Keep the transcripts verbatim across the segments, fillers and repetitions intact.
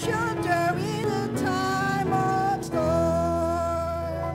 shelter in a time of storm.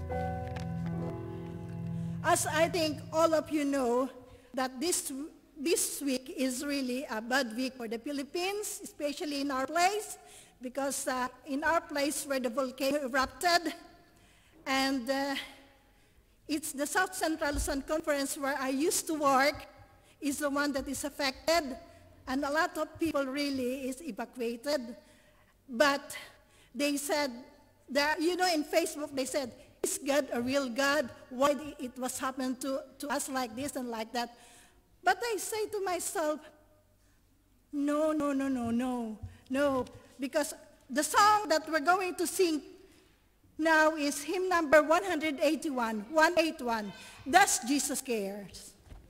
As I think all of you know, that this, this week is really a bad week for the Philippines, especially in our place, because uh, in our place where the volcano erupted, and uh, it's the South Central Luzon Conference where I used to work, is the one that is affected, and a lot of people really is evacuated. But they said, that, you know, in Facebook they said, is God a real God? Why it was happening to, to us like this and like that? But I say to myself, no, no, no, no, no, no, because the song that we're going to sing now is hymn number one eighty-one, one eighty-one, Does Jesus Cares?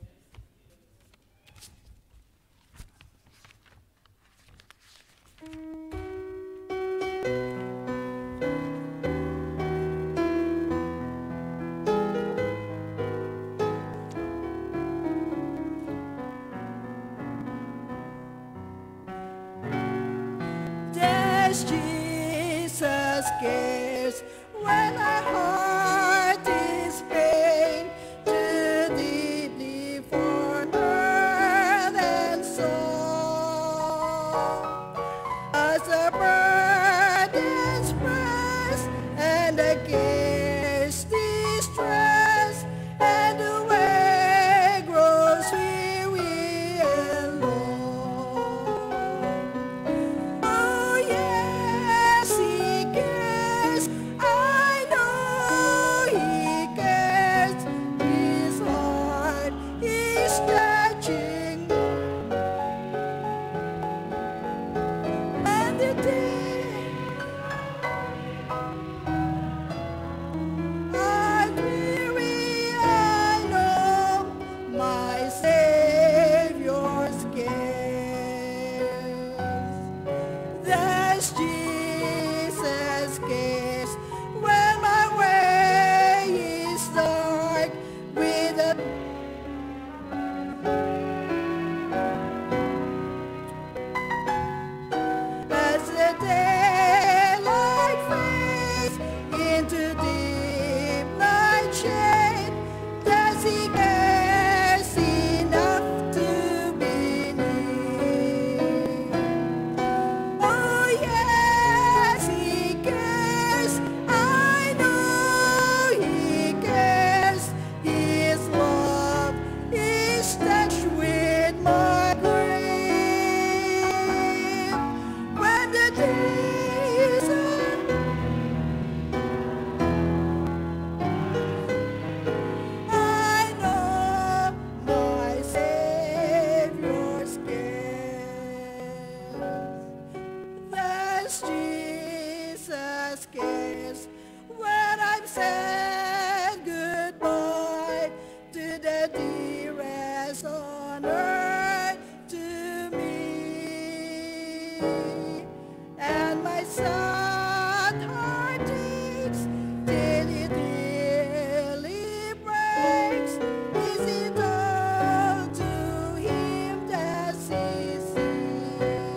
Does Jesus cares when our heart is pain, too deeply for earth and soul? As a burden's press and the cares distress, and the way grows weary and long. Oh yes, he cares. I know he cares. His heart is touching. And the day I'm weary, I know my Savior's cares. Does Jesus cares when my way is dark with a as the daylight fades into deep night shade? Does he cares enough to be near? Oh yes, he cares. I know he cares. His love is touched with my grief. When the days are I know my Savior's cares. Does Jesus cares when I'm saying goodbye to the dearest on earth to me? And my sad heart aches till it really breaks. Is it all to him does he see?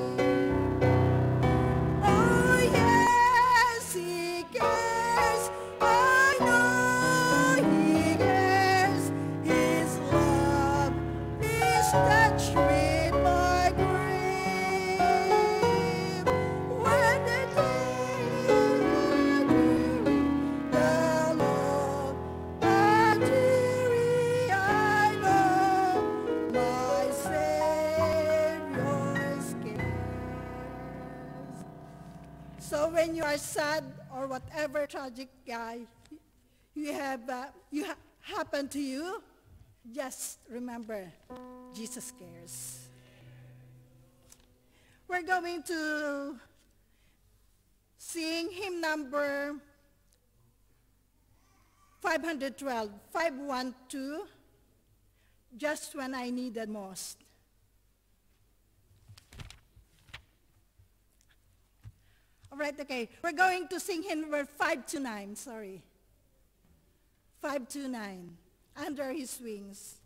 Oh yes, he cares. I know he cares. His love is touched with my grief. When the days are dreary, the Lord are dreary, I know my Savior's cares. So when you are sad or whatever tragic guy you have uh, you ha happen to you, just remember Jesus cares. We're going to sing hymn number five twelve, five one two, Just When I Need It Most. All right, okay. We're going to sing hymn number five two nine, sorry. five two nine, Under His Wings.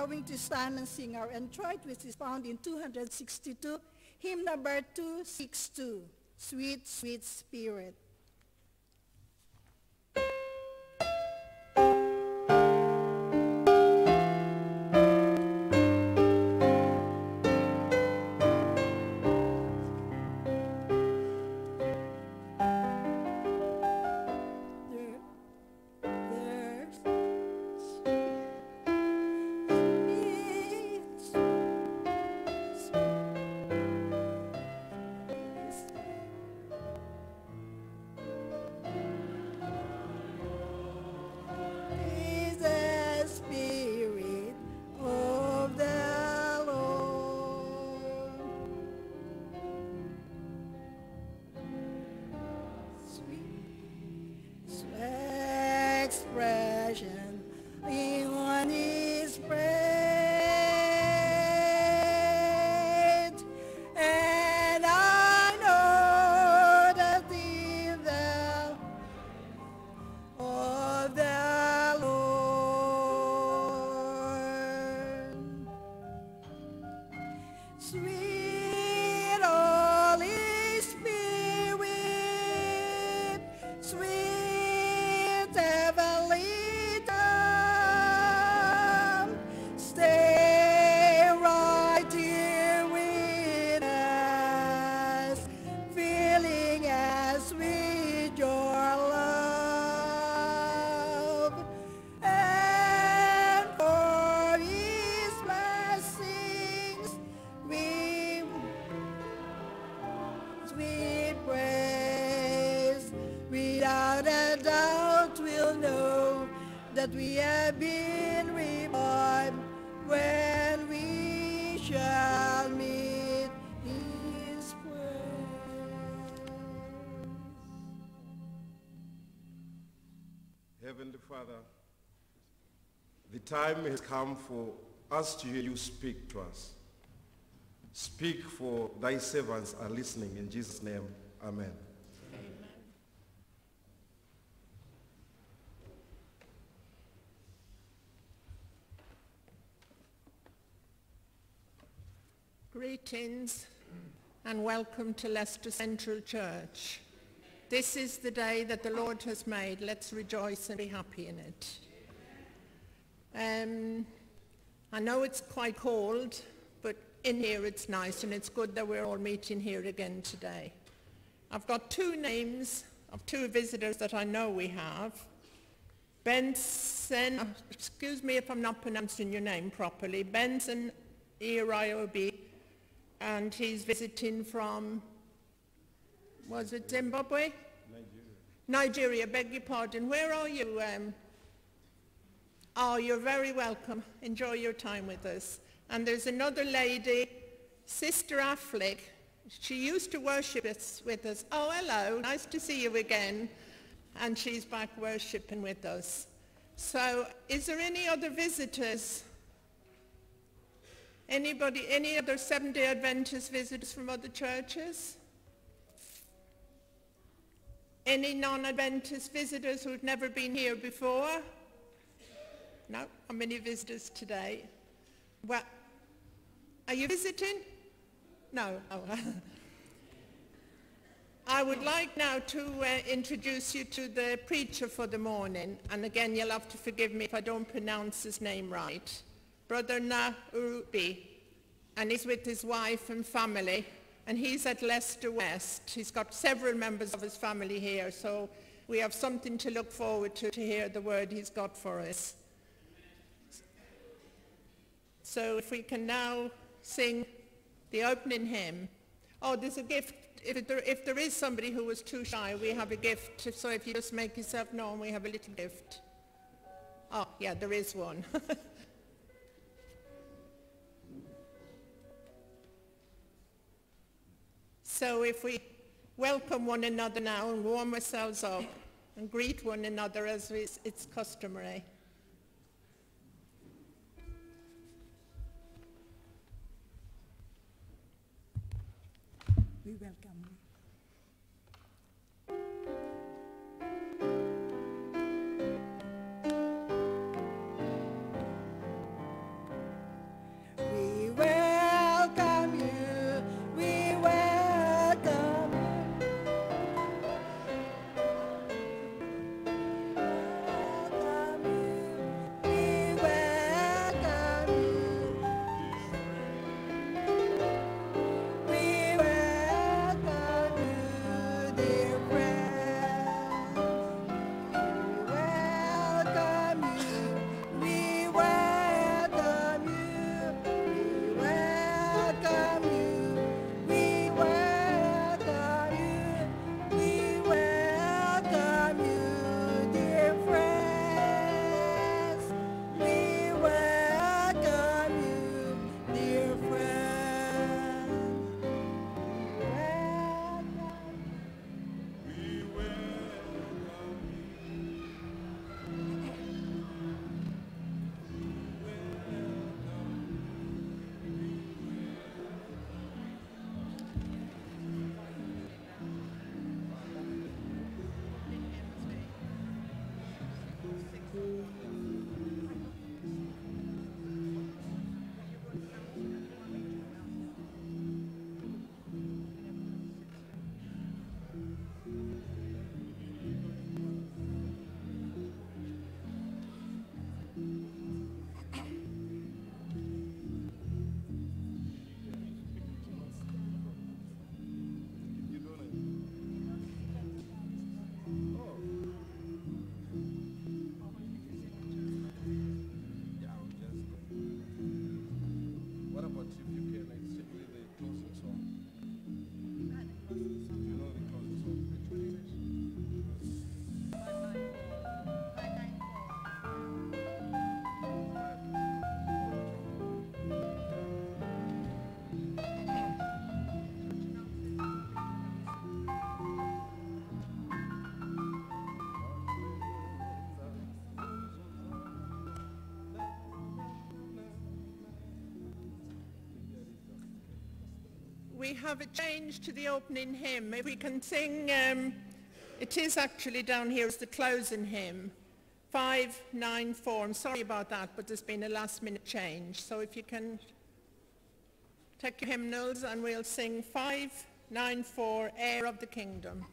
going to stand and sing our introit, which is found in two hundred sixty-two, hymn number two sixty-two, Sweet, Sweet Spirit. That we have been revived when we shall meet His praise. Heavenly Father, the time has come for us to hear you speak to us. Speak, for thy servants are listening. In Jesus' name, amen. Greetings and welcome to Leicester Central Church. This is the day that the Lord has made. Let's rejoice and be happy in it. Um, I know it's quite cold, but in here it's nice, and it's good that we're all meeting here again today. I've got two names of two visitors that I know we have. Benson, excuse me if I'm not pronouncing your name properly, Benson Iriobi, and he's visiting from, was it Zimbabwe? Nigeria. Nigeria, beg your pardon. Where are you? Um, oh, you're very welcome. Enjoy your time with us. And there's another lady, Sister Affleck. She used to worship us, with us. Oh, hello. Nice to see you again. And she's back worshiping with us. So is there any other visitors? Anybody, any other Seventh-day Adventist visitors from other churches? Any non-Adventist visitors who've never been here before? No? How many visitors today? Well, are you visiting? No. Oh. I would like now to uh, introduce you to the preacher for the morning. And again, you'll have to forgive me if I don't pronounce his name right. Brother Narubi, and he's with his wife and family, and he's at Leicester West. He's got several members of his family here, so we have something to look forward to, to hear the word he's got for us. So if we can now sing the opening hymn. Oh, there's a gift. If there, if there is somebody who was too shy, we have a gift. So if you just make yourself known, we have a little gift. Oh, yeah, there is one. So if we welcome one another now and warm ourselves up and greet one another as it's customary. We welcome you. we have a change to the opening hymn. If we can sing, um, it is actually down here as the closing hymn, five nine four. I'm sorry about that, but there's been a last minute change. So if you can take your hymnals and we'll sing five nine four, Heir of the Kingdom.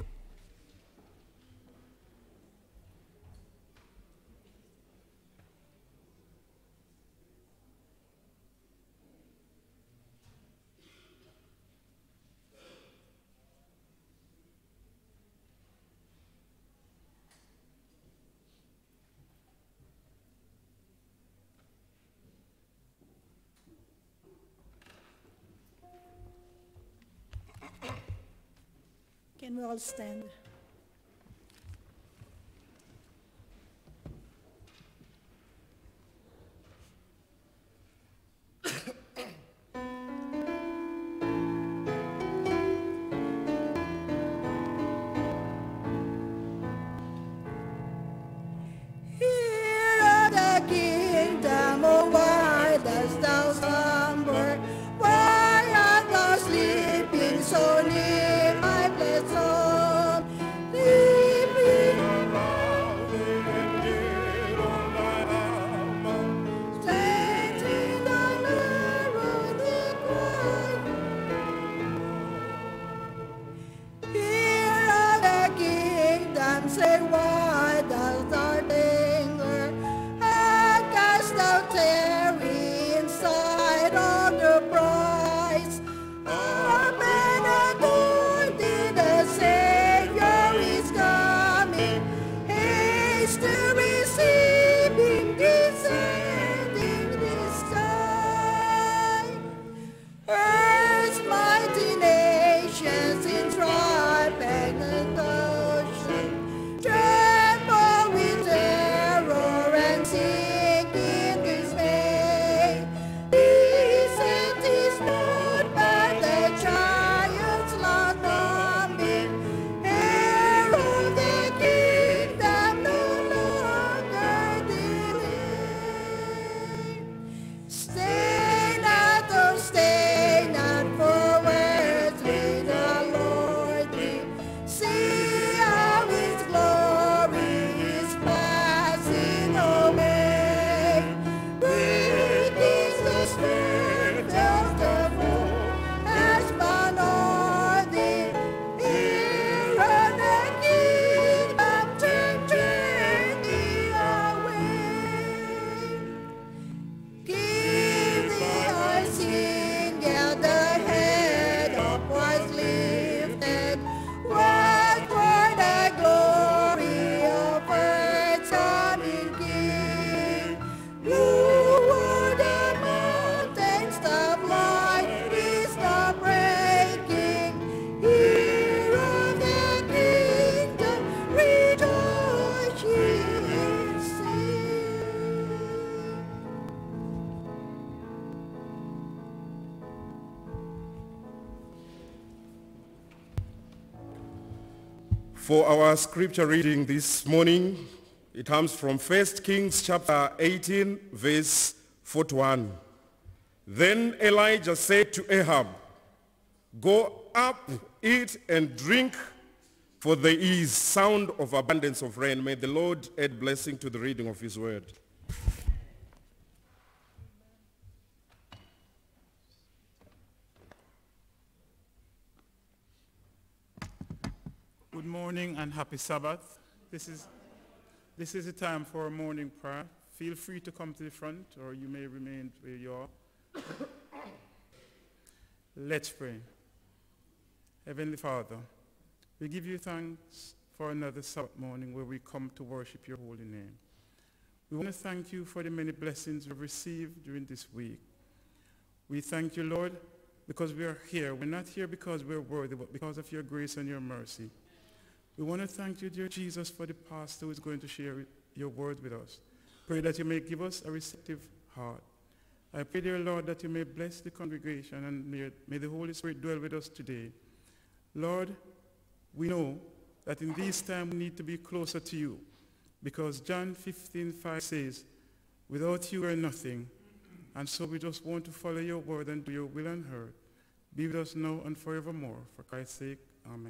Can we all stand? Here are the kingdom, oh why dost thou slumber? Why art thou sleeping so near my blessed home? Sleeping around and dead on thy armor, stretching thy lonely cry. Here are the kingdoms, say why dost thou linger? And cast thou tarry inside of the prize? Amen, anointed, the Savior is coming. Haste to receive him, descending this time. Earth's mighty nations in tribe and ocean tremble with terror and sink in dismay. Descent is not but the giants lost coming. Heir of the kingdom, no longer delay. Stay not, oh stay not, for words with the Lord be. See how his glory is passing away. Great is the strength of the foe has gone on thee. Heir of the kingdom, turn, turn thee away. Give thee our singer, the head upwards lifted. What for the glory of earth's coming King? Lower the mountains, the blind is the breaking. Heir of the kingdom, rejoice ye and sing. For our scripture reading this morning, it comes from First Kings chapter eighteen, verse forty-one. Then Elijah said to Ahab, "Go up, eat and drink, for there is sound of abundance of rain." May the Lord add blessing to the reading of his word. Good morning and happy Sabbath. This is, this is a time for a morning prayer. Feel free to come to the front, or you may remain where you are. Let's pray. Heavenly Father, we give you thanks for another Sabbath morning where we come to worship your holy name. We want to thank you for the many blessings we've received during this week. We thank you, Lord, because we are here. We're not here because we're worthy, but because of your grace and your mercy. We want to thank you, dear Jesus, for the pastor who is going to share your word with us. Pray that you may give us a receptive heart. I pray, dear Lord, that you may bless the congregation and may, may the Holy Spirit dwell with us today. Lord, we know that in this time we need to be closer to you, because John fifteen five says, without you we're nothing. And so we just want to follow your word and do your will on earth. Be with us now and forevermore. For Christ's sake, amen.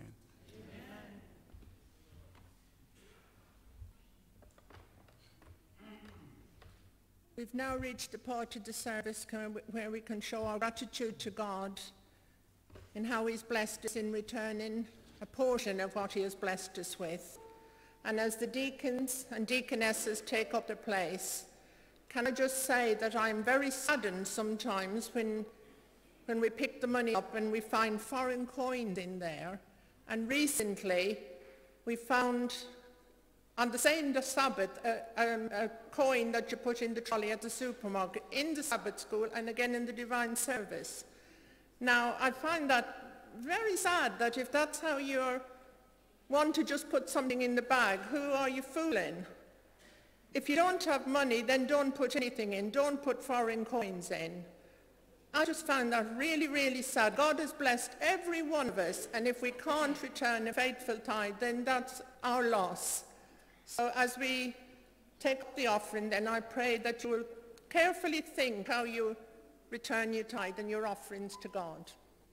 We've now reached the part of the service where we can show our gratitude to God in how he's blessed us in returning a portion of what he has blessed us with. And as the deacons and deaconesses take up their place, can I just say that I'm very saddened sometimes when, when we pick the money up and we find foreign coins in there. And recently we found on the same the Sabbath, a, a, a coin that you put in the trolley at the supermarket, in the Sabbath school, and again in the divine service. Now, I find that very sad that if that's how you want to just put something in the bag, who are you fooling? If you don't have money, then don't put anything in. Don't put foreign coins in. I just found that really, really sad. God has blessed every one of us, and if we can't return a faithful tithe, then that's our loss. So as we take up the offering, then I pray that you will carefully think how you return your tithe and your offerings to God.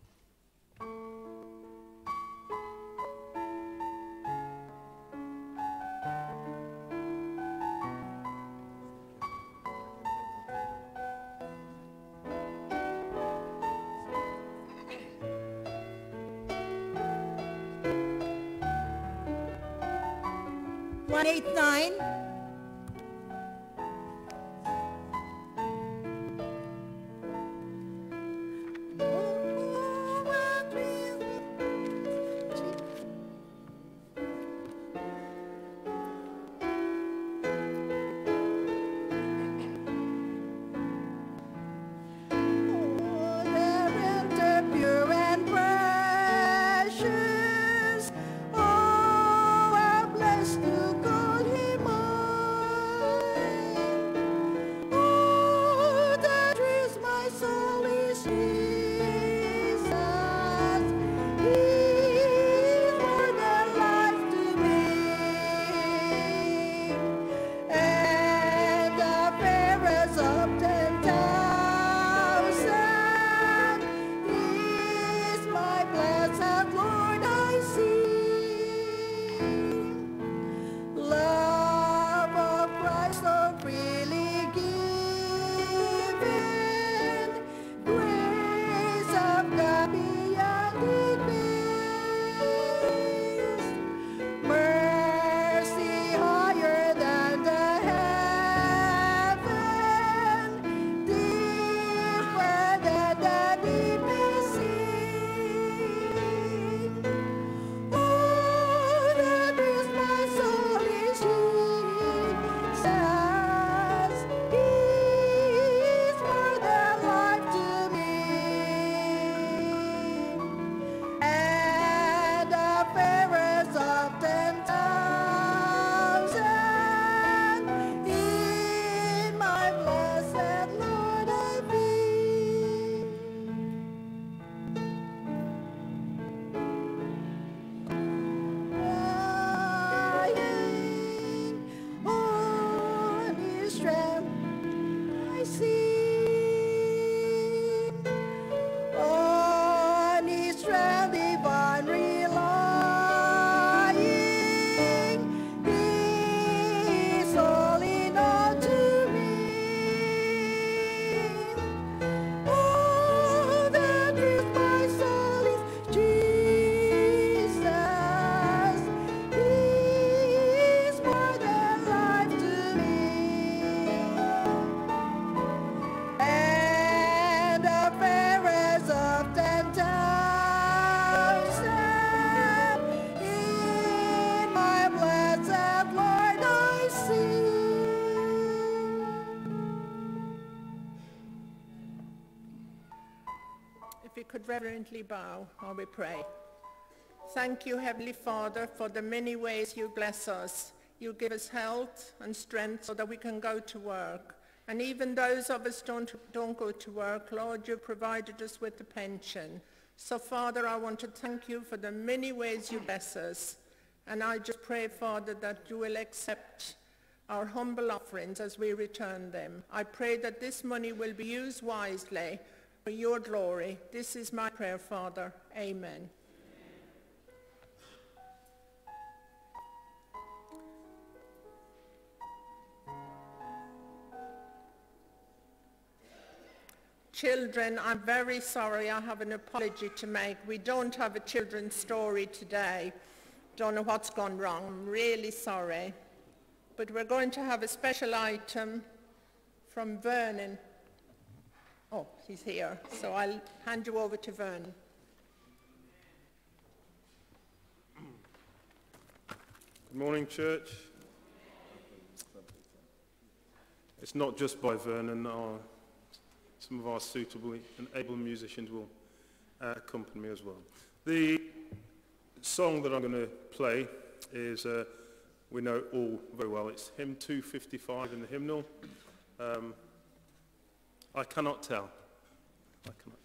one eighty-nine. If we could reverently bow while we pray. Thank you, Heavenly Father, for the many ways you bless us. You give us health and strength so that we can go to work. And even those of us don't, don't go to work, Lord, you provided us with a pension. So, Father, I want to thank you for the many ways you bless us. And I just pray, Father, that you will accept our humble offerings as we return them. I pray that this money will be used wisely for your glory. This is my prayer, Father. Amen. Children, I'm very sorry. I have an apology to make. We don't have a children's story today. Don't know what's gone wrong. I'm really sorry. But we're going to have a special item from Vernon. Oh, he's here. So I'll hand you over to Vernon. Good morning, church. It's not just by Vernon. Our, some of our suitably and able musicians will uh, accompany me as well. The song that I'm going to play is, uh, we know it all very well. It's hymn two fifty-five in the hymnal. Um, I cannot tell. I cannot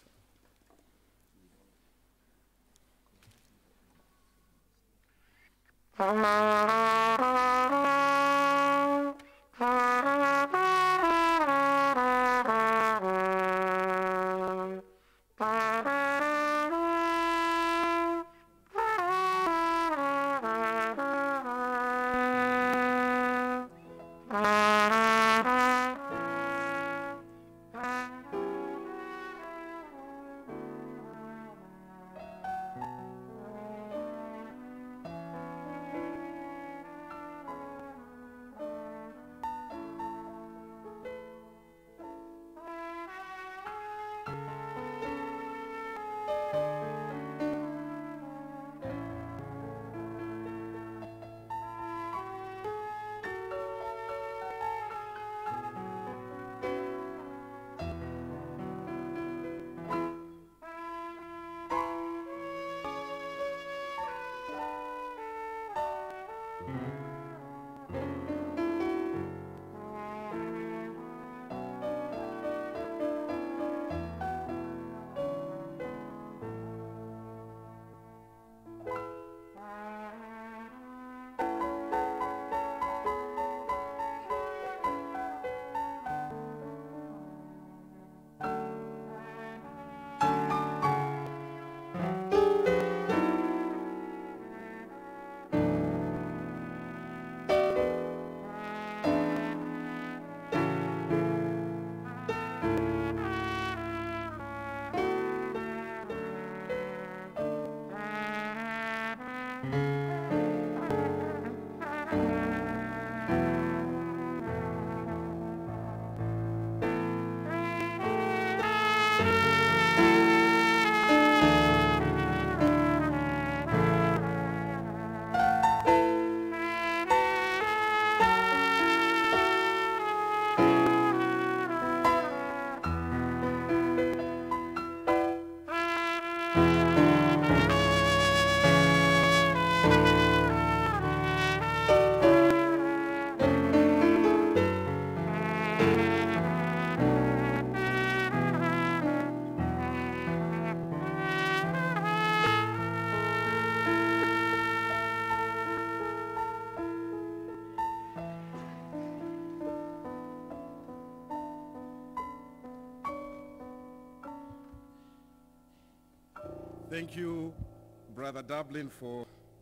Thank you, Brother Dublin, for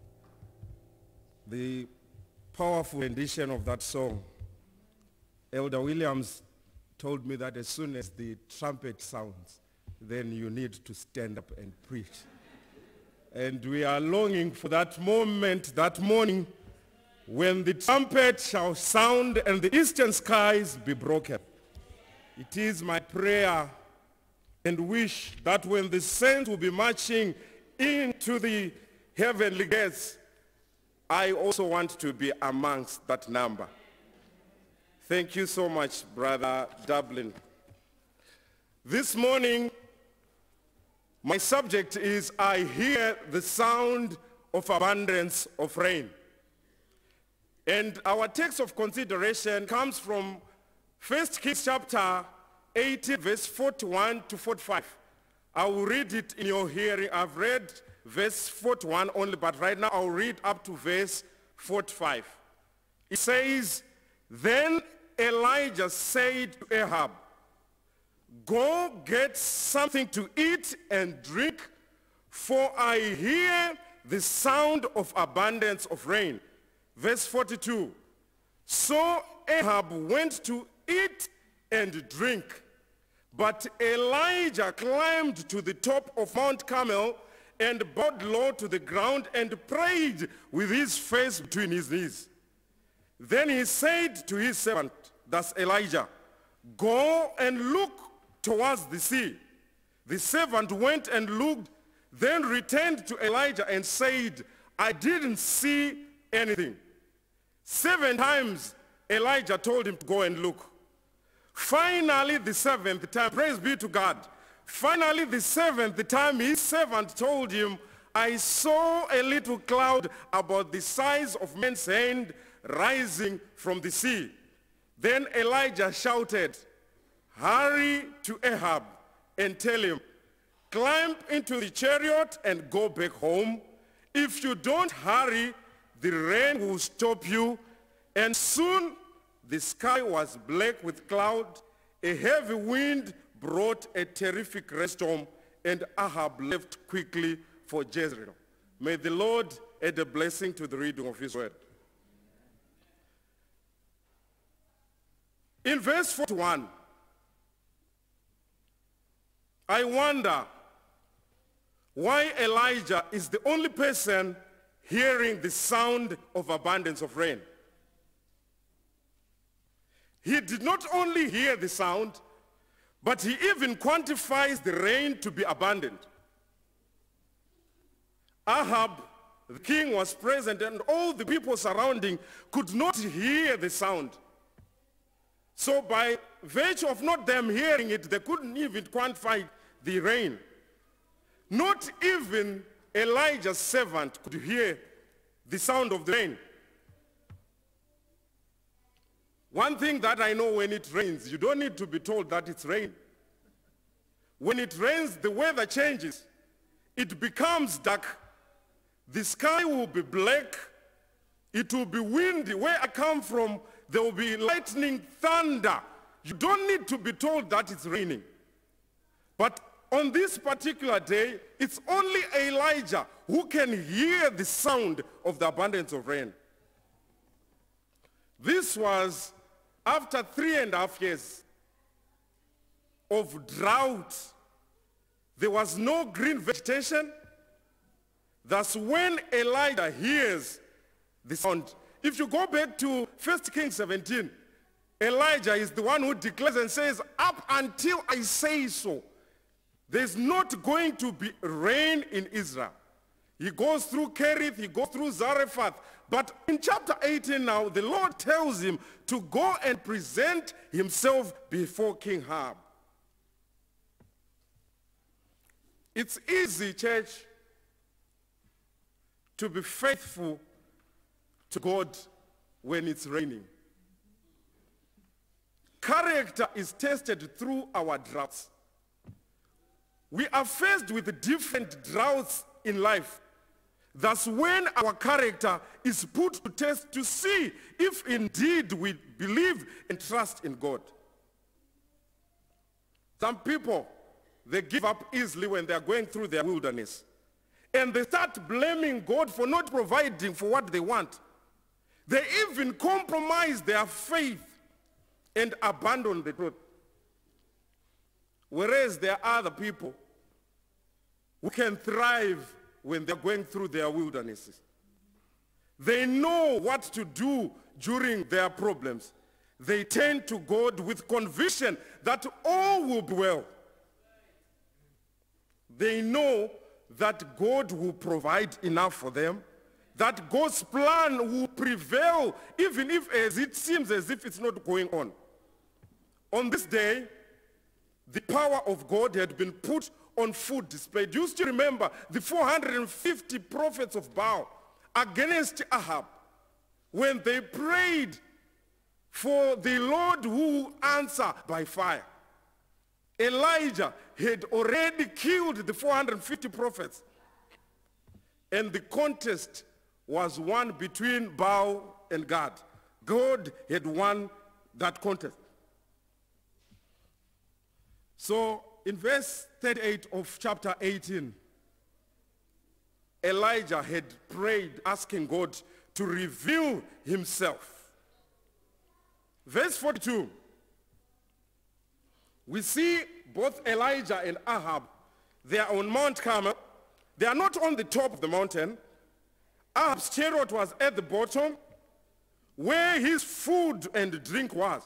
the powerful rendition of that song. Elder Williams told me that as soon as the trumpet sounds, then you need to stand up and preach. And we are longing for that moment, that morning, when the trumpet shall sound and the eastern skies be broken. It is my prayer and wish that when the saints will be marching into the heavenly gates, I also want to be amongst that number. Thank you so much, Brother Dublin. This morning, my subject is, I hear the sound of abundance of rain. And our text of consideration comes from First Kings chapter eighteen, verse forty-one to forty-five. I will read it in your hearing. I've read verse forty-one only, but right now I'll read up to verse forty-five. It says, Then Elijah said to Ahab, go get something to eat and drink, for I hear the sound of abundance of rain. Verse forty-two. So Ahab went to eat and drink, but Elijah climbed to the top of Mount Carmel and bowed low to the ground and prayed with his face between his knees. Then he said to his servant, that's Elijah, go and look towards the sea. The servant went and looked, then returned to Elijah and said, I didn't see anything. Seven times Elijah told him to go and look. Finally, the seventh time, praise be to God, finally the seventh time his servant told him, I saw a little cloud about the size of man's hand rising from the sea. Then Elijah shouted, hurry to Ahab and tell him, climb into the chariot and go back home. If you don't hurry, the rain will stop you. And soon the sky was black with cloud. A heavy wind brought a terrific rainstorm, and Ahab left quickly for Jezreel. May the Lord add a blessing to the reading of his word. In verse forty-one, I wonder why Elijah is the only person hearing the sound of abundance of rain. He did not only hear the sound, but he even quantifies the rain to be abundant. Ahab, the king, was present, and all the people surrounding could not hear the sound. So by virtue of not them hearing it, they couldn't even quantify the rain. Not even Elijah's servant could hear the sound of the rain. One thing that I know, when it rains, you don't need to be told that it's rain. When it rains, the weather changes. It becomes dark. The sky will be black. It will be windy. Where I come from, there will be lightning, thunder. You don't need to be told that it's raining. But on this particular day, it's only Elijah who can hear the sound of the abundance of rain. This was after three and a half years of drought. There was no green vegetation. That's when Elijah hears the sound. If you go back to First Kings seventeen, Elijah is the one who declares and says, up until I say so, there's not going to be rain in Israel. He goes through Kerith, he goes through Zarephath. But in chapter eighteen now, the Lord tells him to go and present himself before King Ahab. It's easy, church, to be faithful to God when it's raining. Character is tested through our droughts. We are faced with different droughts in life. That's when our character is put to test to see if indeed we believe and trust in God. Some people, they give up easily when they are going through their wilderness. And they start blaming God for not providing for what they want. They even compromise their faith and abandon the truth. Whereas there are other people who can thrive when they're going through their wildernesses. They know what to do during their problems. They turn to God with conviction that all will be well. They know that God will provide enough for them, that God's plan will prevail even if as it seems as if it's not going on. On this day, the power of God had been put on full display. Do you still remember the four hundred fifty prophets of Baal against Ahab when they prayed for the Lord who will answer by fire? Elijah had already killed the four hundred fifty prophets, and the contest was won between Baal and God. God had won that contest. So in verse thirty-eight of chapter eighteen, Elijah had prayed asking God to reveal himself. Verse forty-two, we see both Elijah and Ahab. They are on Mount Carmel. They are not on the top of the mountain. Ahab's chariot was at the bottom where his food and drink was.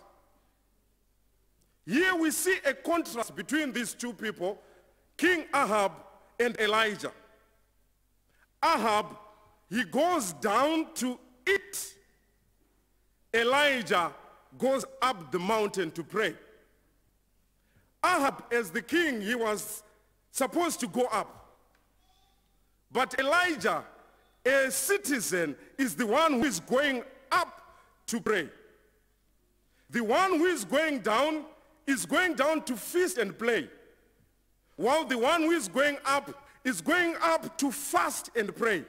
Here we see a contrast between these two people, King Ahab and Elijah. Ahab, he goes down to eat. Elijah goes up the mountain to pray. Ahab, as the king, he was supposed to go up. But Elijah, a citizen, is the one who is going up to pray. The one who is going down is going down to feast and play, while the one who is going up is going up to fast and pray.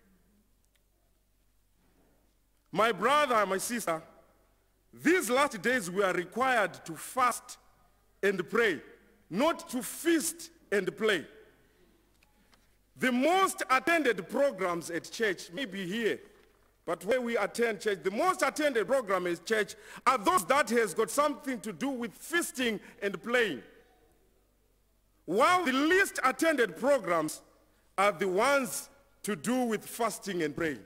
My brother, my sister, these last days we are required to fast and pray, not to feast and play. The most attended programs at church, maybe here, but where we attend church, the most attended program at church are those that has got something to do with feasting and playing. While the least attended programs are the ones to do with fasting and praying.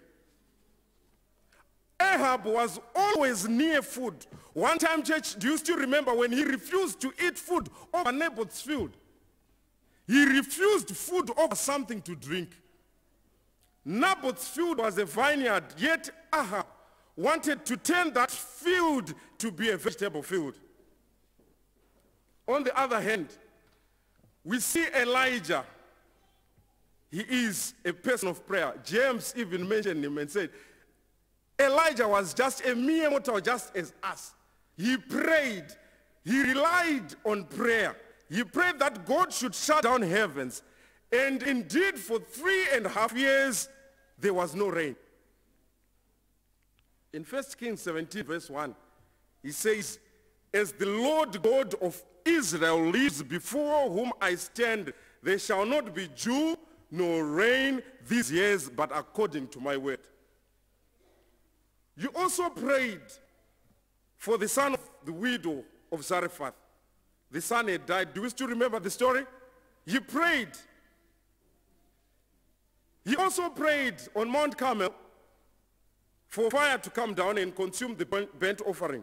Ahab was always near food. One time, church, do you still remember when he refused to eat food over Naboth's field? He refused food over something to drink. Naboth's field was a vineyard, yet Ahab wanted to turn that field to be a vegetable field. On the other hand, we see Elijah. He is a person of prayer. James even mentioned him and said, Elijah was just a mere mortal, just as us. He prayed. He relied on prayer. He prayed that God should shut down heavens. And indeed, for three and a half years, there was no rain. In First Kings seventeen, verse one, he says, as the Lord God of Israel lives before whom I stand, there shall not be dew nor rain these years, but according to my word. You also prayed for the son of the widow of Zarephath. The son had died. Do you still remember the story? He prayed. He also prayed on Mount Carmel for fire to come down and consume the burnt offering.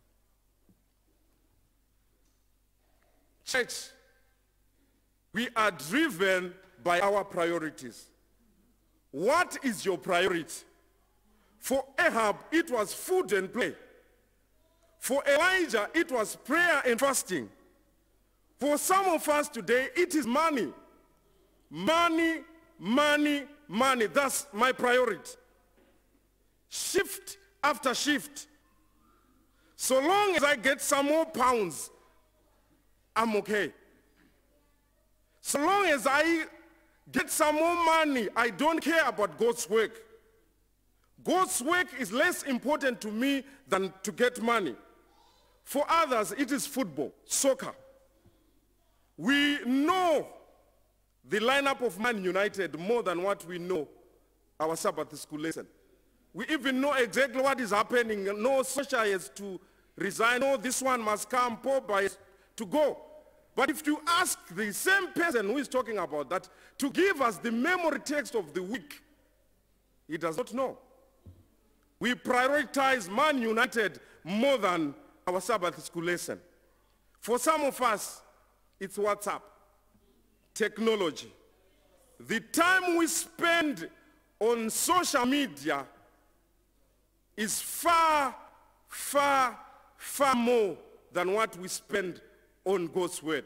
Church, we are driven by our priorities. What is your priority? For Ahab, it was food and play. For Elijah, it was prayer and fasting. For some of us today, it is money. Money, money, money. That's my priority. Shift after shift. So long as I get some more pounds, I'm okay. So long as I get some more money, I don't care about God's work. God's work is less important to me than to get money. For others, it is football, soccer. We know the lineup of Man United more than what we know our Sabbath school lesson. We even know exactly what is happening. No, Solskjaer has to resign. No, this one must come. Pogba is to go. But if you ask the same person who is talking about that to give us the memory text of the week, he does not know. We prioritize Man United more than our Sabbath school lesson. For some of us, it's WhatsApp, technology. The time we spend on social media is far, far, far more than what we spend on God's word.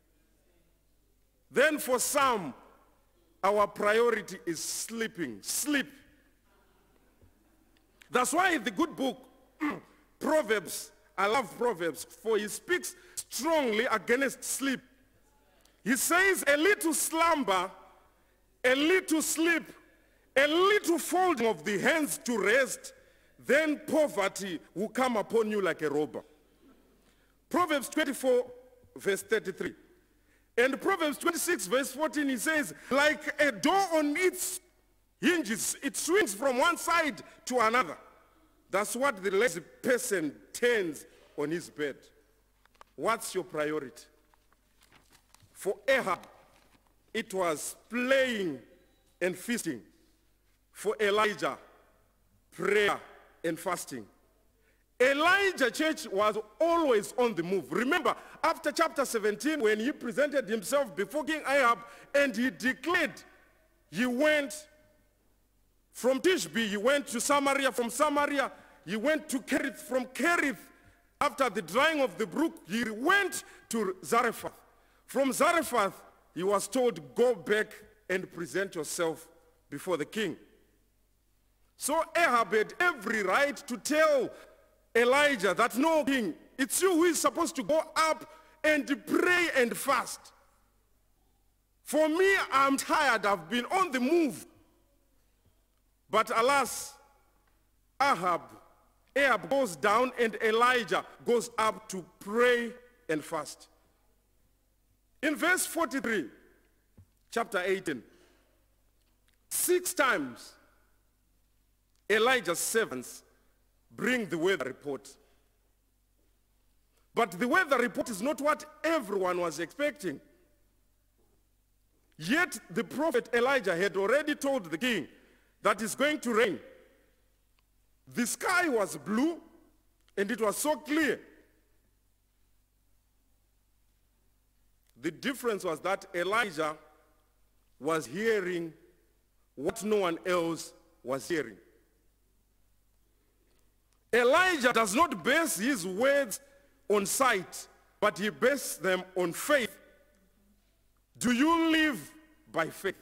Then for some, our priority is sleeping, sleep. That's why the good book, Proverbs, I love Proverbs, for he speaks strongly against sleep. He says a little slumber, a little sleep, a little folding of the hands to rest, then poverty will come upon you like a robber. Proverbs twenty-four, verse thirty-three. And Proverbs twenty-six, verse fourteen, he says, like a door on its hinges, it swings from one side to another. That's what the lazy person turns on his bed. What's your priority? For Ahab, it was playing and feasting. For Elijah, prayer and fasting. Elijah, church, was always on the move. Remember, after chapter seventeen, when he presented himself before King Ahab and he declared, he went from Tishbe, he went to Samaria, from Samaria, he went to Kerith, from Kerith, after the drying of the brook, he went to Zarephath. From Zarephath, he was told, go back and present yourself before the king. So Ahab had every right to tell Elijah that, no, king, it's you who is supposed to go up and pray and fast. For me, I'm tired. I've been on the move. But alas, Ahab, Ahab goes down and Elijah goes up to pray and fast. In verse forty-three, chapter eighteen, six times Elijah's servants bring the weather report. But the weather report is not what everyone was expecting. Yet the prophet Elijah had already told the king that it's going to rain. The sky was blue and it was so clear. The difference was that Elijah was hearing what no one else was hearing. Elijah does not base his words on sight, but he bases them on faith. Do you live by faith?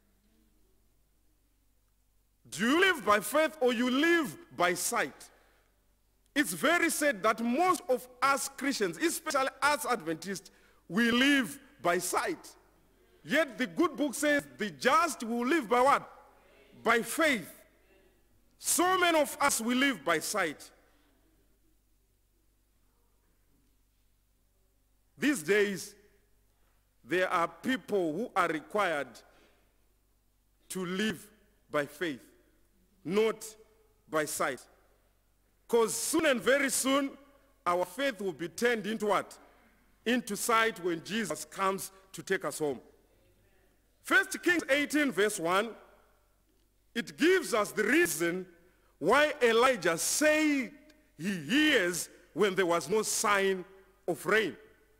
Do you live by faith or you live by sight? It's very sad that most of us Christians, especially us Adventists, we live by sight. Yet the good book says the just will live by what? By faith. So many of us, we live by sight. These days, there are people who are required to live by faith, not by sight. Because soon and very soon, our faith will be turned into what? Into sight when Jesus comes to take us home. First Kings eighteen, verse one, it gives us the reason why Elijah said he hears when there was no sign of rain.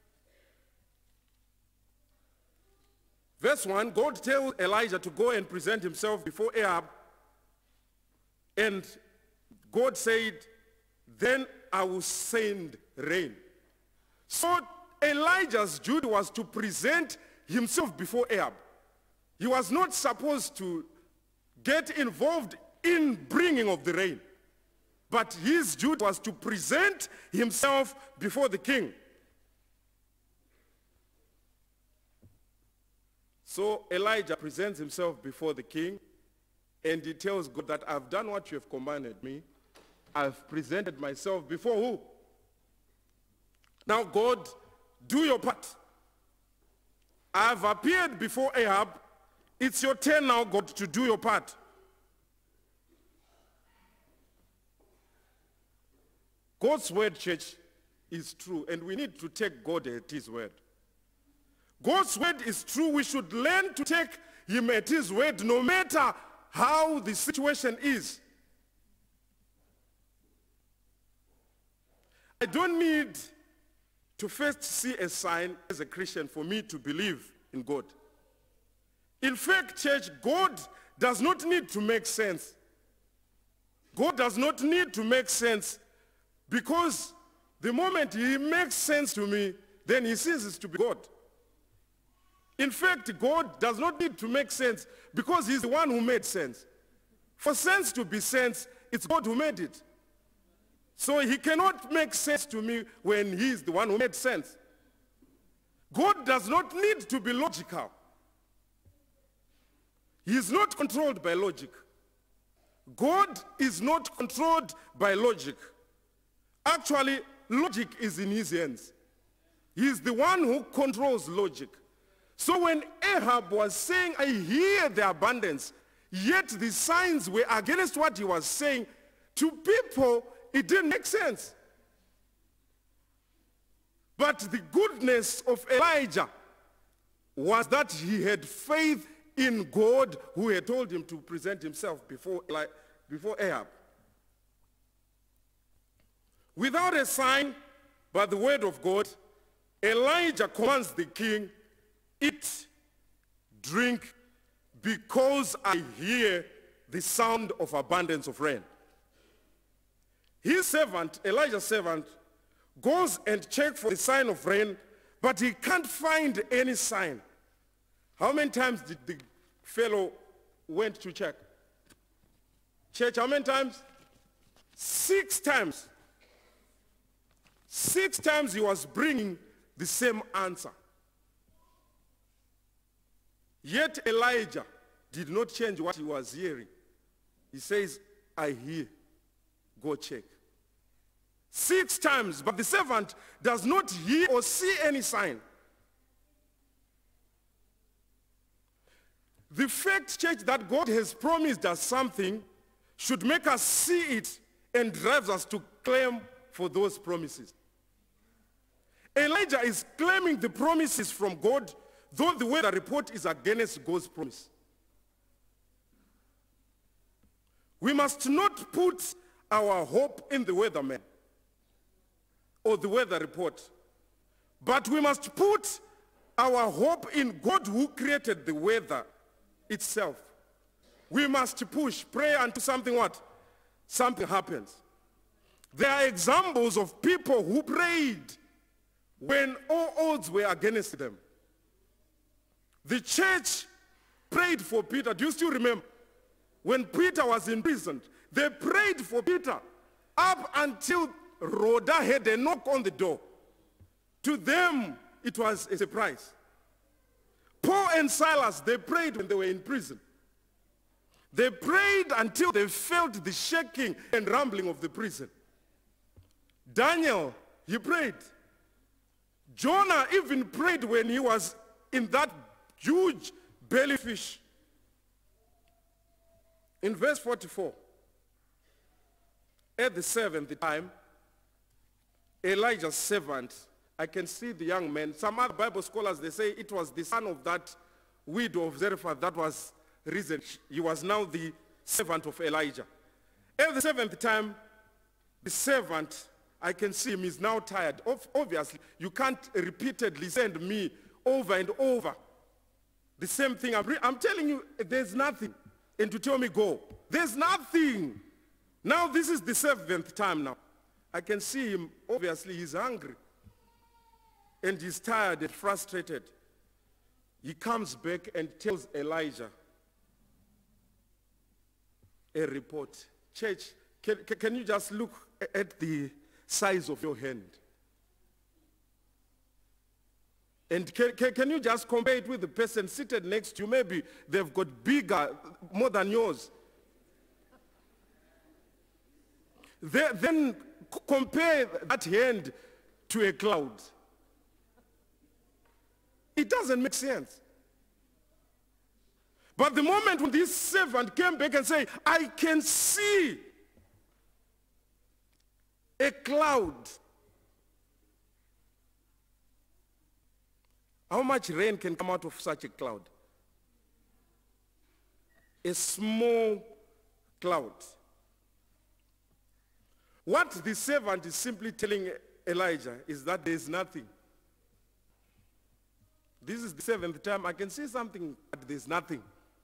Verse one, God tells Elijah to go and present himself before Ahab. And God said, then I will send rain. So Elijah's duty was to present himself before Ahab. He was not supposed to get involved in bringing of the rain. But his duty was to present himself before the king. So Elijah presents himself before the king, and he tells God that I've done what you have commanded me. I've presented myself before who? Now God, do your part. I've appeared before Ahab. It's your turn now, God, to do your part. God's word, church, is true, and we need to take God at his word. God's word is true. We should learn to take him at his word no matter how the situation is. I don't need to first see a sign as a Christian for me to believe in God. In fact, church, God does not need to make sense. God does not need to make sense, because the moment he makes sense to me, then he ceases to be God. In fact, God does not need to make sense, because he's the one who made sense. For sense to be sense, it's God who made it. So he cannot make sense to me when he's the one who made sense. God does not need to be logical. He is not controlled by logic. God is not controlled by logic. Actually, logic is in his hands. He's the one who controls logic. So when Ahab was saying, I hear the abundance, yet the signs were against what he was saying, to people, it didn't make sense. But the goodness of Elijah was that he had faith in God, who had told him to present himself before, Eli- before Ahab. Without a sign, but the word of God, Elijah commands the king, eat, drink, because I hear the sound of abundance of rain. His servant, Elijah's servant, goes and checks for the sign of rain, but he can't find any sign. How many times did the fellow went to check? Church, how many times? Six times. Six times he was bringing the same answer. Yet Elijah did not change what he was hearing. He says, I hear. Go check. Six times, but the servant does not hear or see any sign. The fact, church, that God has promised us something should make us see it and drives us to claim for those promises. Elijah is claiming the promises from God, though the weather report is against God's promise. We must not put our hope in the weatherman or the weather report, but we must put our hope in God who created the weather itself. We must push, pray until something what? Something happens. There are examples of people who prayed when all odds were against them. The church prayed for Peter. Do you still remember? When Peter was imprisoned, they prayed for Peter up until Rhoda had a knock on the door. To them, it was a surprise. Paul and Silas, they prayed when they were in prison. They prayed until they felt the shaking and rumbling of the prison. Daniel, he prayed. Jonah even prayed when he was in that huge belly fish. In verse forty-four, at the seventh time, Elijah's servant, I can see the young man. Some other Bible scholars, they say it was the son of that widow of Zarephath that was risen. He was now the servant of Elijah. At the seventh time, the servant, I can see him, is now tired. Obviously, you can't repeatedly send me over and over the same thing. I'm, I'm telling you, there's nothing. And to tell me go. There's nothing. Now this is the seventh time now. I can see him, obviously he's hungry. And he's tired and frustrated. He comes back and tells Elijah a report. Church, can, can you just look at the size of your hand? And can, can, can you just compare it with the person seated next to you? Maybe they've got bigger, more than yours. They, then compare that hand to a cloud. It doesn't make sense. But the moment when this servant came back and said, I can see a cloud. How much rain can come out of such a cloud? A small cloud. What the servant is simply telling Elijah is that there is nothing. This is the seventh time. I can see something, but there's nothing.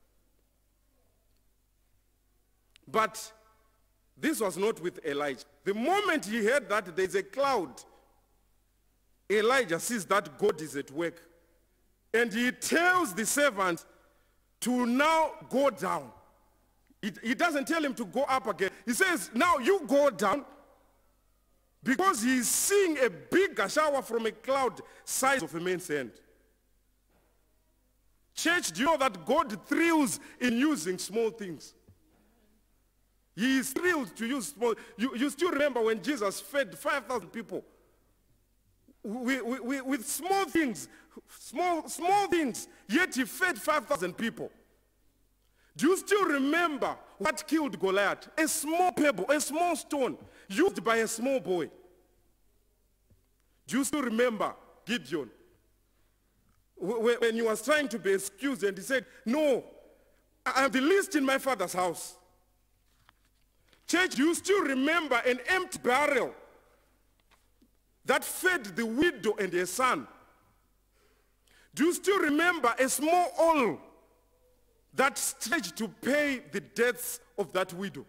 But this was not with Elijah. The moment he heard that there's a cloud, Elijah sees that God is at work. And he tells the servant to now go down. He, he doesn't tell him to go up again. He says, now you go down, because he is seeing a bigger shower from a cloud size of a man's hand. Church, do you know that God thrills in using small things? He is thrilled to use small. You, you still remember when Jesus fed five thousand people with, with, with small things, small, small things, yet he fed five thousand people. Do you still remember what killed Goliath? A small pebble, a small stone used by a small boy. Do you still remember Gideon? When he was trying to be excused and he said, no, I'm the least in my father's house. Church, do you still remember an empty barrel that fed the widow and her son? Do you still remember a small oil that stretched to pay the debts of that widow?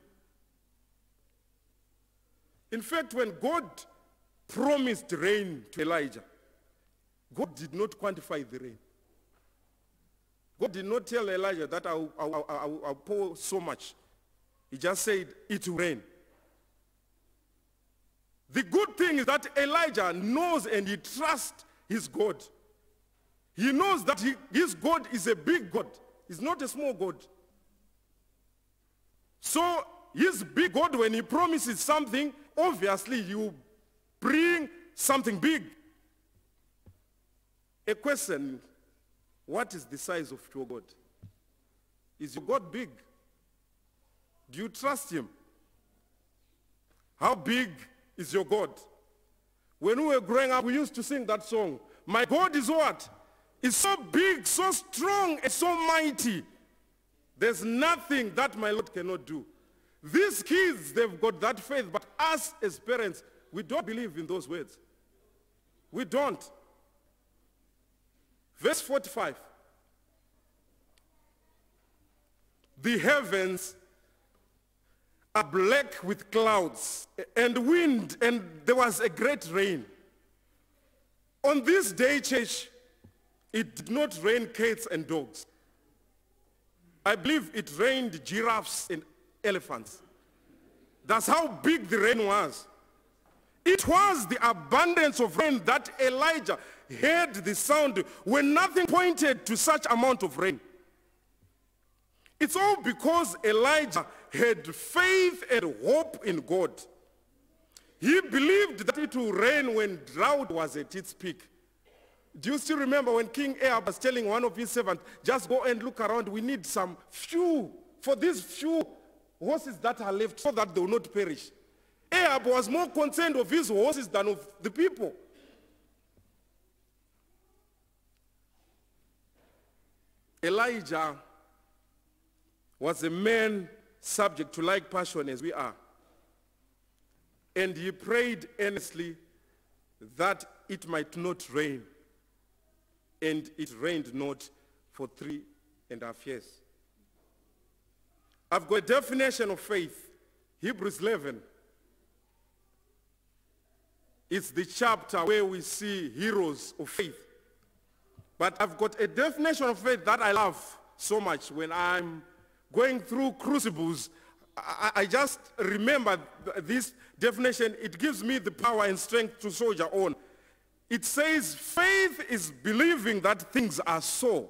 In fact, when God promised rain to Elijah, God did not quantify the rain. God did not tell Elijah that I'll, I'll, I'll, I'll pour so much. He just said it will rain. The good thing is that Elijah knows and he trusts his God. He knows that he, his God is a big God. He's not a small God. So his big God, when he promises something, obviously he will bring something big. A question, what is the size of your God? Is your God big? Do you trust him? How big is your God? When we were growing up, we used to sing that song. My God is what? Is so big, so strong, and so mighty. There's nothing that my Lord cannot do. These kids, they've got that faith, but us as parents, we don't believe in those words. We don't. Verse forty-five. The heavens are black with clouds and wind, and there was a great rain. On this day, church, it did not rain cats and dogs. I believe it rained giraffes and elephants. That's how big the rain was. It was the abundance of rain that Elijah heard the sound when nothing pointed to such amount of rain. It's all because Elijah had faith and hope in God. He believed that it would rain when drought was at its peak. Do you still remember when King Ahab was telling one of his servants, just go and look around, we need some few, for these few horses that are left so that they will not perish. Ahab was more concerned of his horses than of the people. Elijah was a man subject to like passion as we are. And he prayed earnestly that it might not rain. And it rained not for three and a half years. I've got a definition of faith. Hebrews eleven. It's the chapter where we see heroes of faith. But I've got a definition of faith that I love so much. When I'm going through crucibles, I, I just remember this definition. It gives me the power and strength to soldier on. It says faith is believing that things are so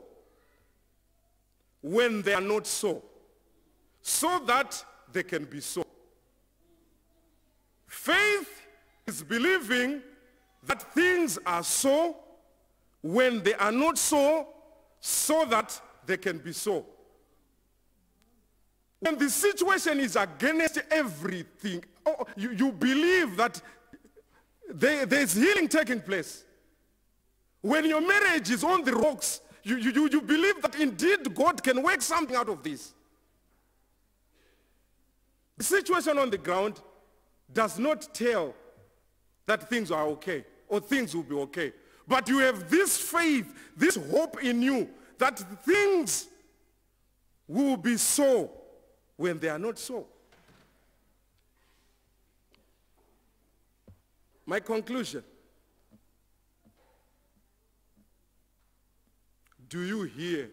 when they are not so, so that they can be so. Faith is believing that things are so when they are not so, so that they can be so. When the situation is against everything, oh, you, you believe that there, there's healing taking place. When your marriage is on the rocks, you, you, you believe that indeed God can work something out of this. The situation on the ground does not tell that things are okay or things will be okay. But you have this faith, this hope in you that things will be so when they are not so. My conclusion. Do you hear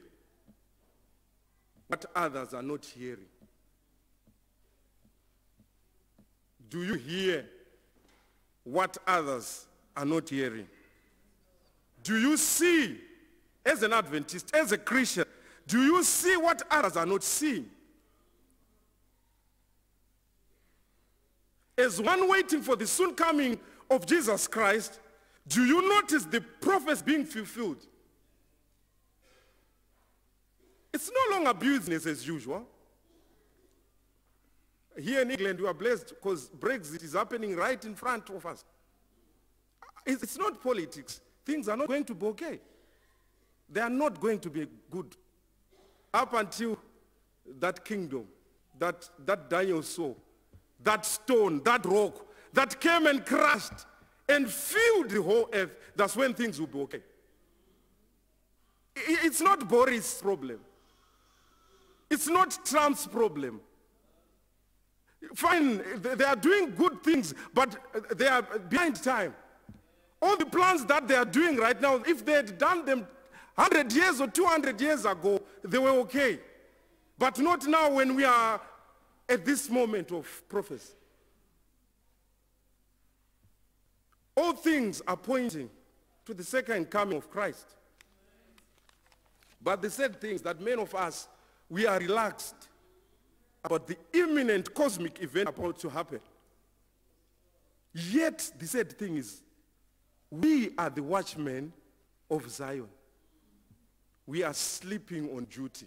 what others are not hearing? Do you hear what others are not hearing? Do you see, as an Adventist, as a Christian, do you see what others are not seeing? As one waiting for the soon coming of Jesus Christ, Do you notice the prophets being fulfilled? It's no longer business as usual. Here in England, we are blessed because Brexit is happening right in front of us. It's not politics. Things are not going to be okay. They are not going to be good. Up until that kingdom, that, that Daniel saw, that stone, that rock, that came and crushed and filled the whole earth, that's when things will be okay. It's not Boris' problem. It's not Trump's problem. Fine, they are doing good things, but they are behind time. All the plans that they are doing right now, if they had done them one hundred years or two hundred years ago, they were okay. But not now when we are at this moment of prophecy. All things are pointing to the second coming of Christ. But the sad thing is that many of us, we are relaxed about the imminent cosmic event about to happen. Yet, the sad thing is, we are the watchmen of Zion. We are sleeping on duty.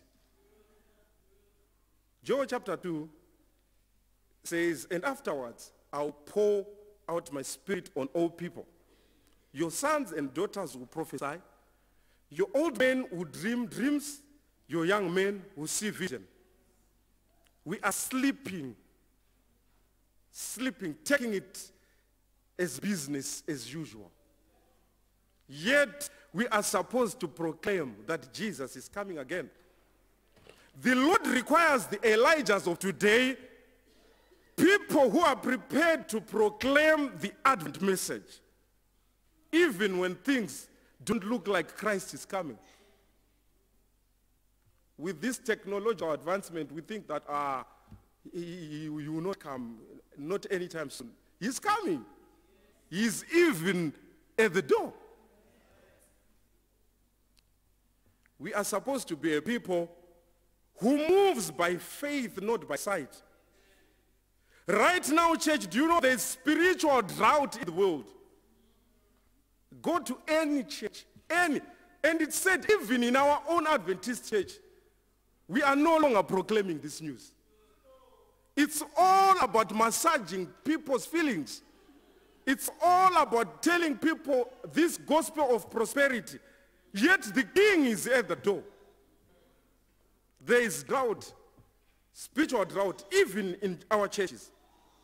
Joel chapter two says, and afterwards I'll pour out my spirit on all people. Your sons and daughters will prophesy. Your old men will dream dreams. Your young men will see vision. We are sleeping, sleeping, taking it as business as usual. Yet we are supposed to proclaim that Jesus is coming again. The Lord requires the Elijahs of today, people who are prepared to proclaim the Advent message, even when things don't look like Christ is coming. With this technological advancement, we think that ah, he, he will not come, not anytime soon. He's coming. He's even at the door. We are supposed to be a people who moves by faith, not by sight. Right now, church, do you know there's spiritual drought in the world? Go to any church, any. And it's said even in our own Adventist church, we are no longer proclaiming this news. It's all about massaging people's feelings. It's all about telling people this gospel of prosperity. Yet the king is at the door. There is drought, spiritual drought, even in our churches.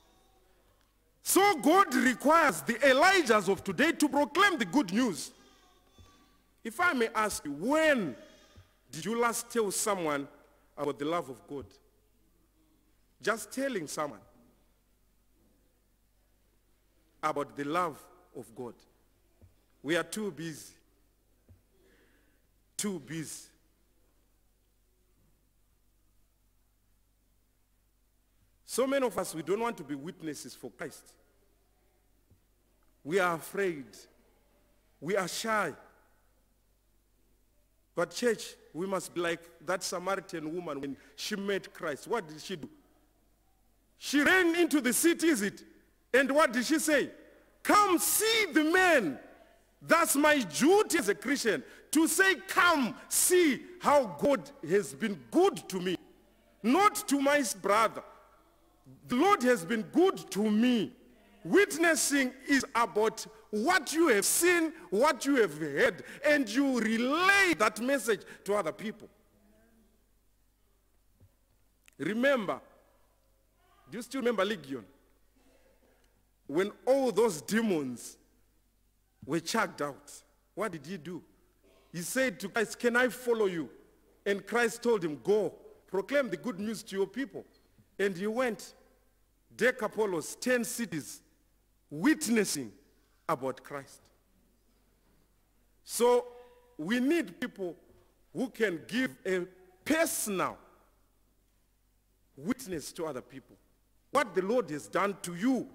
So God requires the Elijahs of today to proclaim the good news. If I may ask you, when did you last tell someone about the love of God? Just telling someone about the love of God. We are too busy. Too busy. So many of us, we don't want to be witnesses for Christ. We are afraid. We are shy. But church, we must be like that Samaritan woman when she met Christ. What did she do? She ran into the city, is it? And what did she say? Come see the man. That's my duty as a Christian, to say, come see how God has been good to me. Not to my brother. The Lord has been good to me. Witnessing is about what you have seen, what you have heard, and you relay that message to other people. Remember, do you still remember Legion? When all those demons were chucked out, what did he do? He said to Christ, can I follow you? And Christ told him, go, proclaim the good news to your people. And he went, Decapolis, ten cities, witnessing about Christ. So we need people who can give a personal witness to other people. What the Lord has done to you.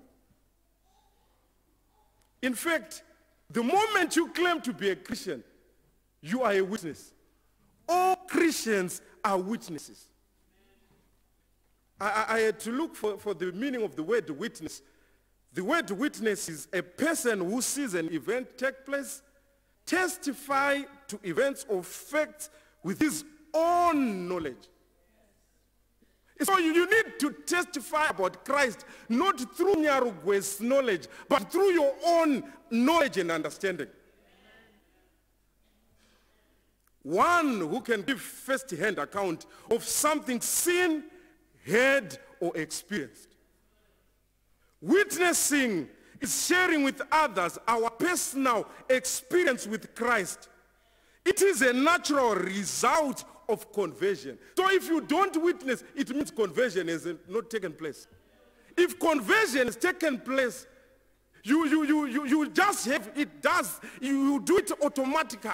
In fact, the moment you claim to be a Christian, you are a witness. All Christians are witnesses. I, I, I had to look for, for the meaning of the word witness. The word witness is a person who sees an event take place, testify to events or facts with his own knowledge. So you, you need to testify about Christ, not through Nyarugue's knowledge, but through your own knowledge and understanding. One who can give first-hand account of something seen, heard, or experienced. Witnessing is sharing with others our personal experience with Christ. It is a natural result of conversion. So if you don't witness, it means conversion has not taken place. If conversion has taken place, you, you, you, you, you just have, it does, you, you do it automatically.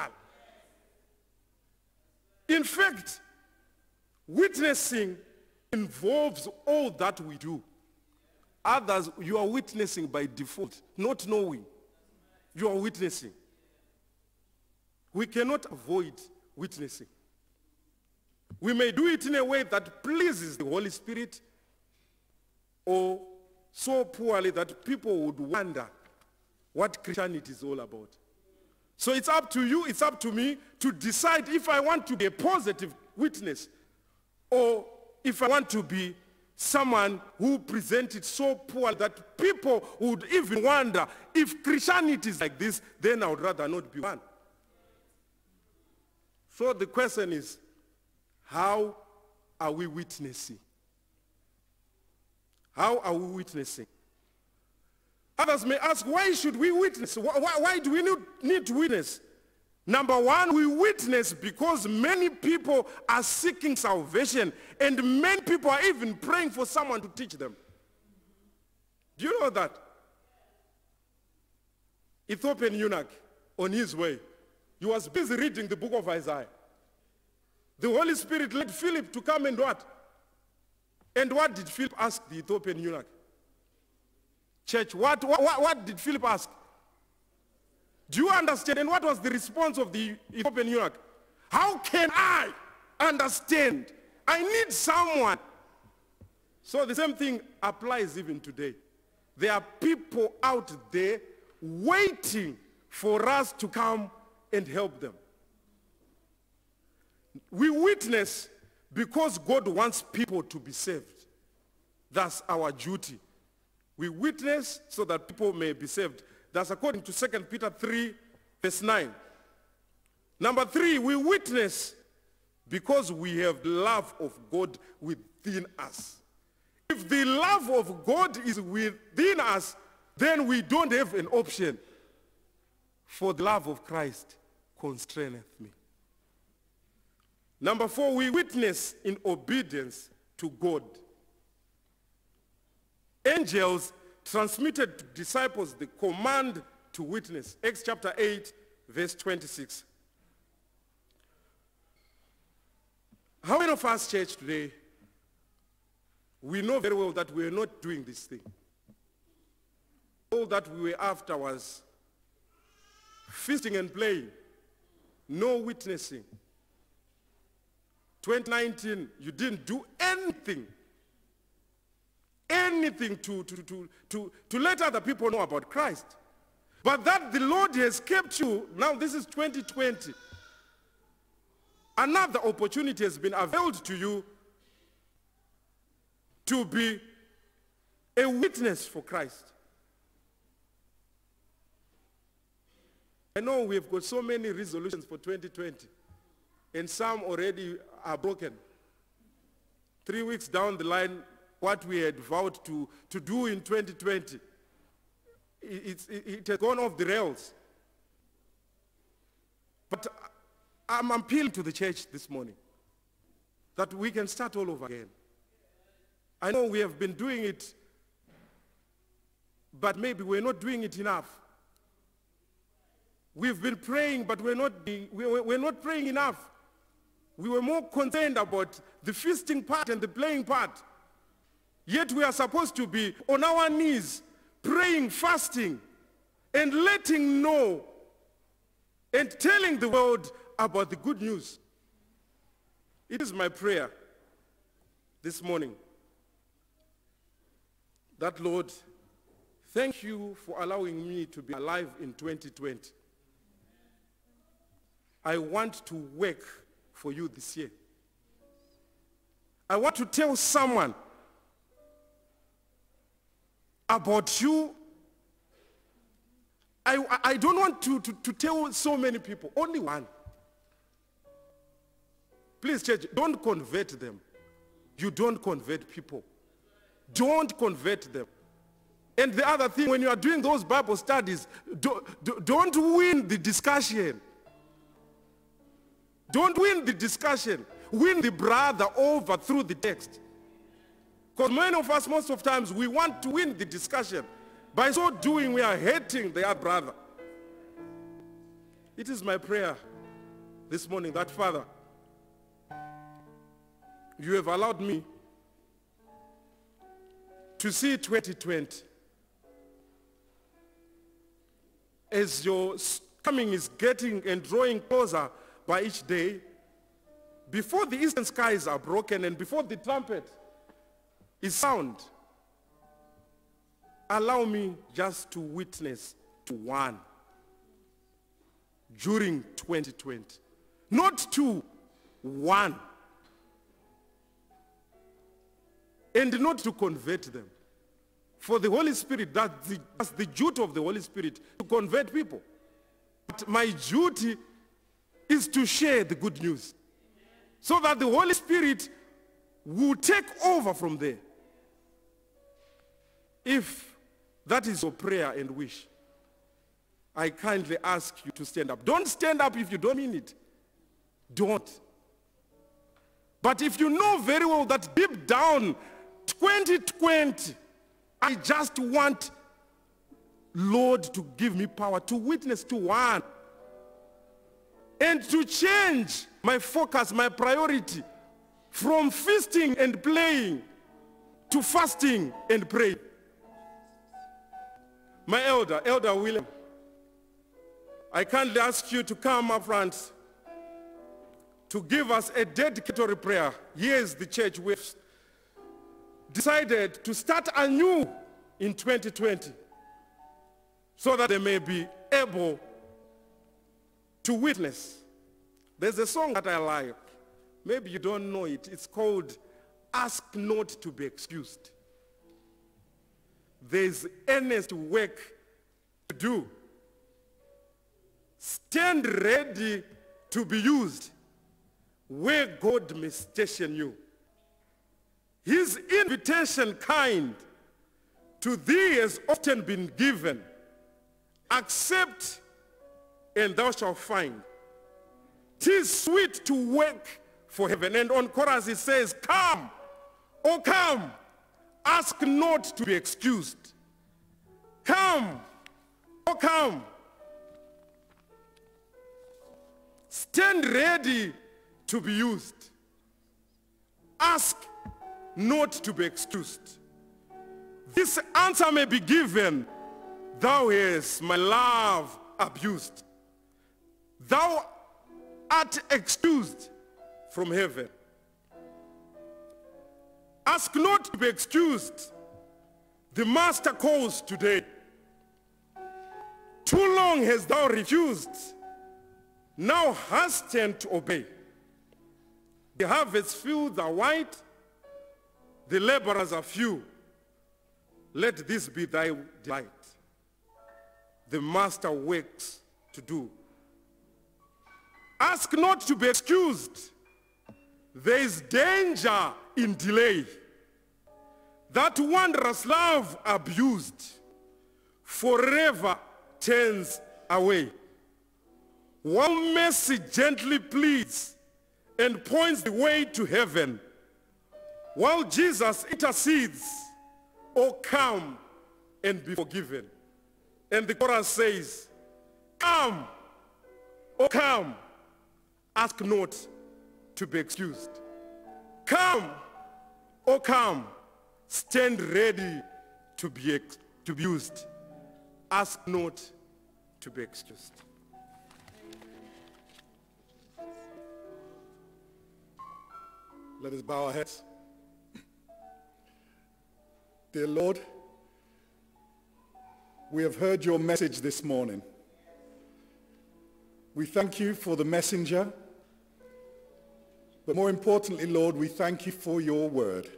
In fact, witnessing involves all that we do. Others, you are witnessing by default, not knowing. You are witnessing. We cannot avoid witnessing. We may do it in a way that pleases the Holy Spirit, or so poorly that people would wonder what Christianity is all about. So it's up to you, it's up to me to decide if I want to be a positive witness, or if I want to be someone who presented so poor that people would even wonder if Christianity is like this, then I would rather not be one. So the question is, how are we witnessing? How are we witnessing? Others may ask, why should we witness? Why, why do we need to witness? Number one, we witness because many people are seeking salvation, and many people are even praying for someone to teach them. Do you know that? Ethiopian eunuch, on his way, he was busy reading the book of Isaiah. The Holy Spirit led Philip to come and what? And what did Philip ask the Ethiopian eunuch? Church, what, what, what did Philip ask? Do you understand? And what was the response of the Ethiopian eunuch? How can I understand? I need someone. So the same thing applies even today. There are people out there waiting for us to come and help them. We witness because God wants people to be saved. That's our duty. We witness so that people may be saved. That's according to Second Peter three, verse nine. Number three, we witness because we have the love of God within us. If the love of God is within us, then we don't have an option. For the love of Christ constraineth me. Number four, we witness in obedience to God. Angels transmitted to disciples the command to witness. Acts chapter eight, verse twenty-six. How many of us, church, today, we know very well that we are not doing this thing? All that we were after was feasting and playing, no witnessing. twenty nineteen, you didn't do anything. Anything to, to, to, to, to let other people know about Christ. But that the Lord has kept you, now this is twenty twenty. Another opportunity has been availed to you to be a witness for Christ. I know we've got so many resolutions for twenty twenty, and some already are broken. Three weeks down the line, what we had vowed to, to do in twenty twenty, it, it, it has gone off the rails. But I'm appealing to the church this morning that we can start all over again. I know we have been doing it, but maybe we're not doing it enough. We've been praying, but we're not, we're not praying enough. We were more concerned about the feasting part and the playing part. Yet we are supposed to be on our knees, praying, fasting, and letting know and telling the world about the good news. It is my prayer this morning that, Lord, Thank you for allowing me to be alive in twenty twenty. I want to work for you this year. I want to tell someone about you. I, I don't want to, to, to tell so many people, only one. Please, church, don't convert them. You don't convert people. Don't convert them. And the other thing, when you are doing those Bible studies, do, do, don't win the discussion. Don't win the discussion. Win the brother over through the text. Because many of us, most of times, we want to win the discussion. By so doing, we are hating their brother. It is my prayer this morning that, Father, you have allowed me to see twenty twenty. As your coming is getting and drawing closer by each day, before the eastern skies are broken and before the trumpet is sound, allow me just to witness to one during twenty twenty. Not two, one. And not to convert them. For the Holy Spirit, that's the, that's the duty of the Holy Spirit, to convert people. But my duty is to share the good news, so that the Holy Spirit will take over from there. If that is your prayer and wish, I kindly ask you to stand up. Don't stand up if you don't mean it. Don't. But if you know very well that deep down, twenty twenty, I just want, Lord, to give me power to witness to one and to change my focus, my priority from feasting and playing to fasting and praying. My elder, Elder William, I kindly ask you to come up front to give us a dedicatory prayer. Here's the church. We've decided to start anew in twenty twenty so that they may be able to witness. There's a song that I like. Maybe you don't know it. It's called Ask Not to Be Excused. There's earnest work to do. Stand ready to be used where God may station you. His invitation kind to thee has often been given. Accept and thou shalt find. 'Tis sweet to work for heaven. And on chorus it says, come, oh come, ask not to be excused. Come, oh come. Stand ready to be used. Ask not to be excused. This answer may be given, thou hast my love abused. Thou art excused from heaven. Ask not to be excused. The master calls today. Too long hast thou refused. Now hasten to obey. The harvest fields are white, the laborers are few. Let this be thy delight. The master works to do. Ask not to be excused. There is danger in delay. That wondrous love abused forever turns away. While mercy gently pleads and points the way to heaven, while Jesus intercedes, oh come and be forgiven. And the chorus says, come, oh come, ask not to be excused. Come, oh come, stand ready to be, ex to be used. Ask not to be excused. Let us bow our heads. Dear Lord, We have heard your message this morning. We thank you for the messenger, but more importantly, Lord, we thank you for your word.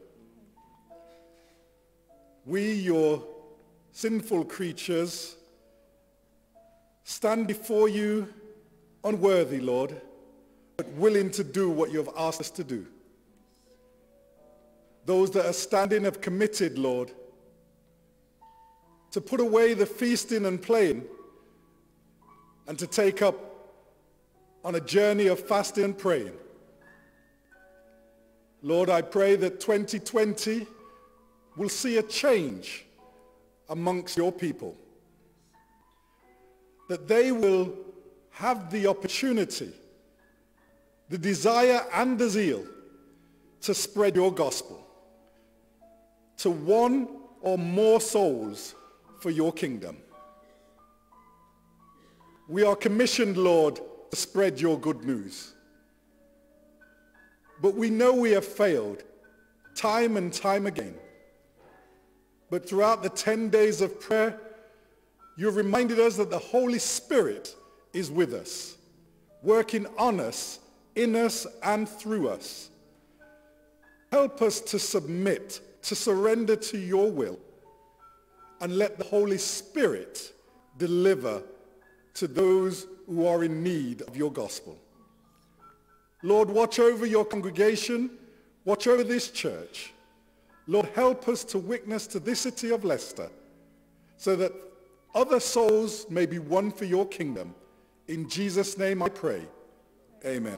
We, your sinful creatures, stand before you unworthy, Lord, but willing to do what you have asked us to do. Those that are standing have committed, Lord, to put away the feasting and playing and to take up on a journey of fasting and praying. Lord, I pray that twenty twenty will see a change amongst your people, that they will have the opportunity, the desire and the zeal to spread your gospel to one or more souls for your kingdom. We are commissioned, Lord, to spread your good news. But we know we have failed time and time again. But throughout the ten days of prayer, you have reminded us that the Holy Spirit is with us, working on us, in us, and through us. Help us to submit, to surrender to your will, and let the Holy Spirit deliver to those who are in need of your gospel. Lord, watch over your congregation, watch over this church. Lord, help us to witness to this city of Leicester so that other souls may be won for your kingdom. In Jesus' name I pray. Amen.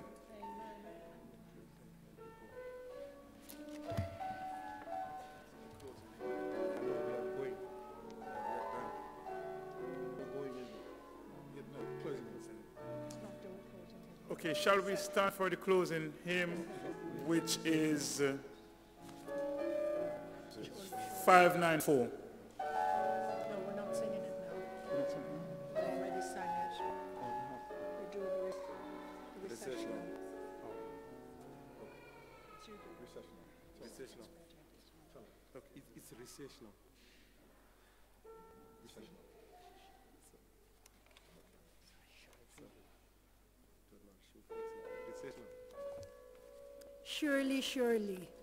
Okay, shall we start for the closing hymn, which is uh, five nine four. No, we're not singing it now. We already sang it. We do the, re- the recessional. Recessional. Look, it, it's recessional. Surely, surely.